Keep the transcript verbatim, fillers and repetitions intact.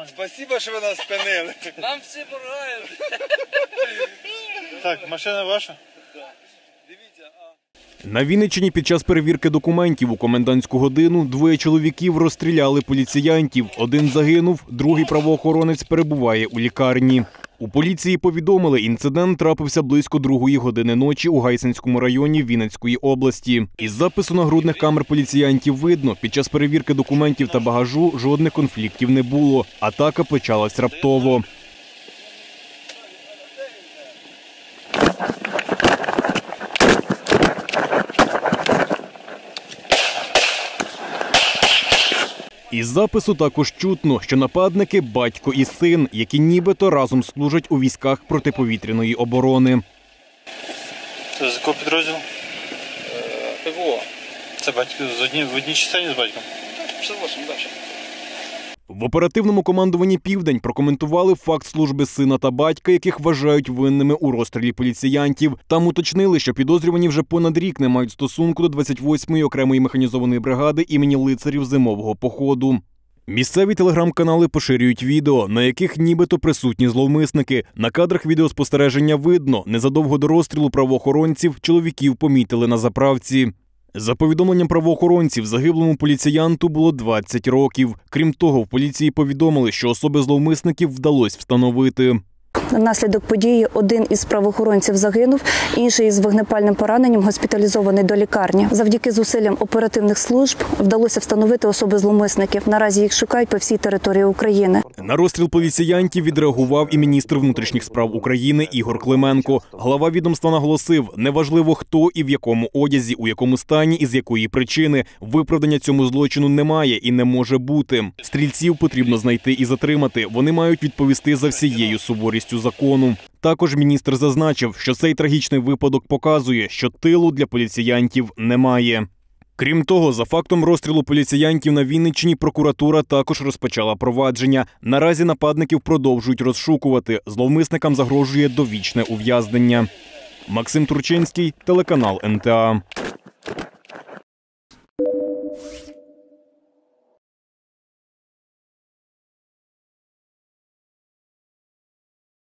Спасибо, що ви нас спинили. Нам всі помагають. Так, машина ваша? На Вінниччині під час перевірки документів у комендантську годину двоє чоловіків розстріляли поліціянтів. Один загинув, другий правоохоронець перебуває у лікарні. У поліції повідомили, інцидент трапився близько другої години ночі у Гайсинському районі Вінницької області. Із запису нагрудних камер поліціянтів видно, під час перевірки документів та багажу жодних конфліктів не було. Атака почалась раптово. Із запису також чутно, що нападники – батько і син, які нібито разом служать у військах протиповітряної оборони. Це з якого підрозділу? ПВО. Це батько в одній, в одній частині з батьком? шістдесят вісім, далі. В оперативному командуванні «Південь» прокоментували факт служби сина та батька, яких вважають винними у розстрілі поліціянтів. Там уточнили, що підозрювані вже понад рік не мають стосунку до двадцять восьмої окремої механізованої бригади імені лицарів зимового походу. Місцеві телеграм-канали поширюють відео, на яких нібито присутні зловмисники. На кадрах відеоспостереження видно, незадовго до розстрілу правоохоронців чоловіків помітили на заправці. За повідомленням правоохоронців, загиблому поліціянту було двадцять років. Крім того, в поліції повідомили, що особи зловмисників вдалося встановити. Внаслідок події один із правоохоронців загинув, інший із вогнепальним пораненням госпіталізований до лікарні. Завдяки зусиллям оперативних служб вдалося встановити особи зловмисників. Наразі їх шукають по всій території України. На розстріл поліціянтів відреагував і міністр внутрішніх справ України Ігор Клименко. Глава відомства наголосив, неважливо хто і в якому одязі, у якому стані і з якої причини. Виправдання цьому злочину немає і не може бути. Стрільців потрібно знайти і затримати. Вони мають відповісти за всією суворістю закону. Також міністр зазначив, що цей трагічний випадок показує, що тилу для поліціянтів немає. Крім того, за фактом розстрілу поліціянтів на Вінниччині прокуратура також розпочала провадження. Наразі нападників продовжують розшукувати. Зловмисникам загрожує довічне ув'язнення. Максим Турчинський, телеканал ен те а.